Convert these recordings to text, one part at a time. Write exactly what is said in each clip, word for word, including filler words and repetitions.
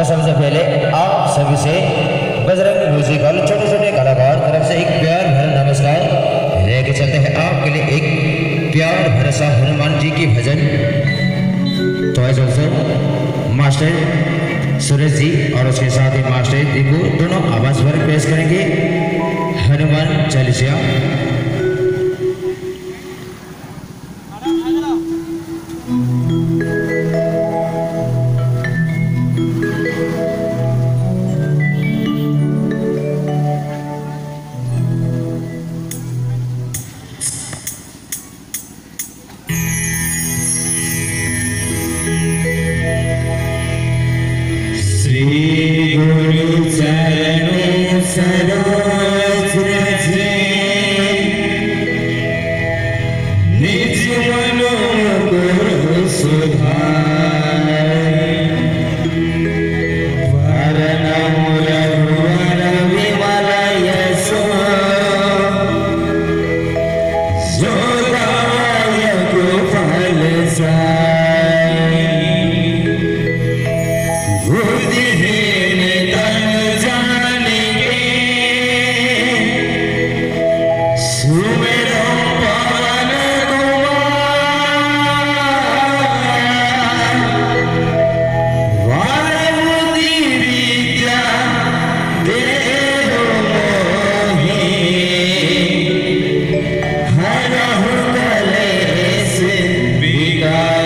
सबसे पहले आप सभी से बजरंग म्यूजिकल छोटे छोटे कलाकार तरफ से एक प्यार भरा नमस्कार लेके चलते हैं आपके लिए एक प्यार भरा सा हनुमान जी की भजन। तो ऐसे दोस्तों मास्टर सुरेश जी और उसके साथ ही मास्टर दीपू दोनों आवाज पर पेश करेंगे हनुमान चालीसा। श्री गुरु चरणों सरोज रजे निज मनो गुरु सुधार वरनम रघुवर विमल यशो जो दायक फल जाय बुद्धिहीन तन जानेंगे सुमिरो पवन कुमार वायुति विद्या देहो मोहि हरहु कलेश विकार।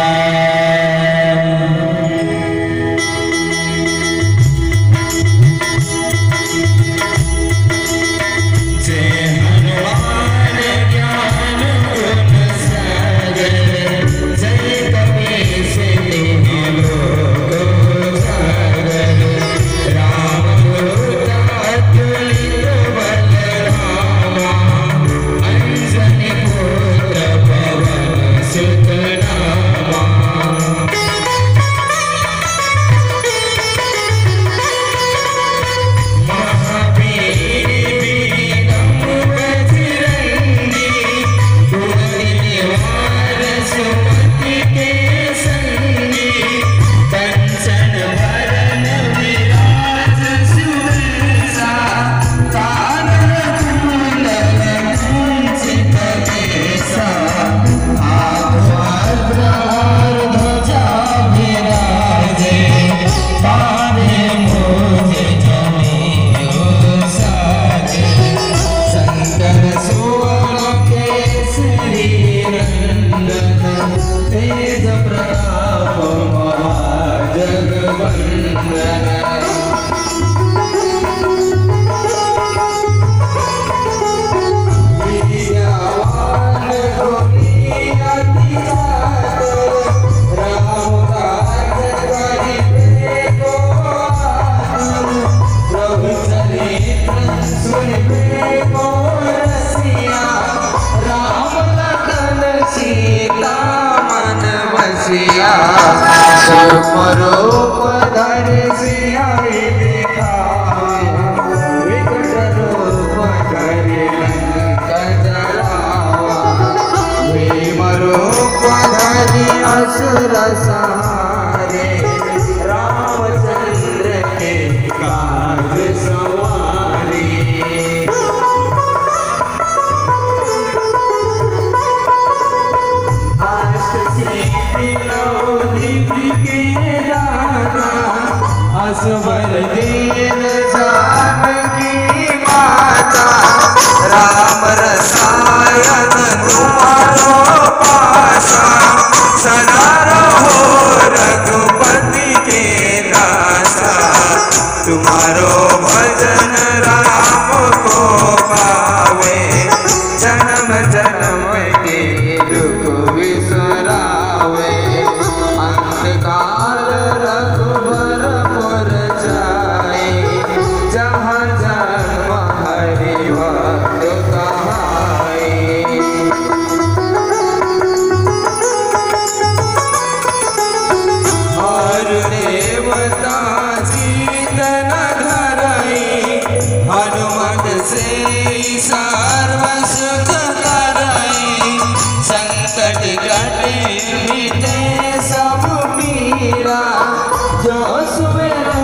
रूप धरि सियाहि दिखाए विकट रूप धरि लंक जलावा भीम रूप धरि असुर संहारे रामचंद्र के काज संवारे। असबर दीन जानकी माता राम रसायन तुम्हारो पासा सदा रहो रघुपति के दासा तुम्हारो भजन राम को पावे जन्म जन्म के दुख विसरावे अंधकार रघुबर पुर जाए जहाँ जन्म हरि भक्त कहाए। और देवता जीत न धरई हनुमत से सर्व सुख करई संकट कटे मिटे सब पीरा जो सुमिर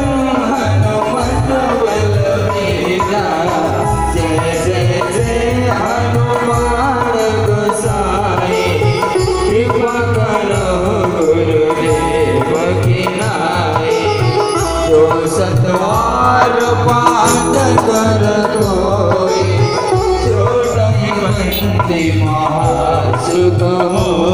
सुख हो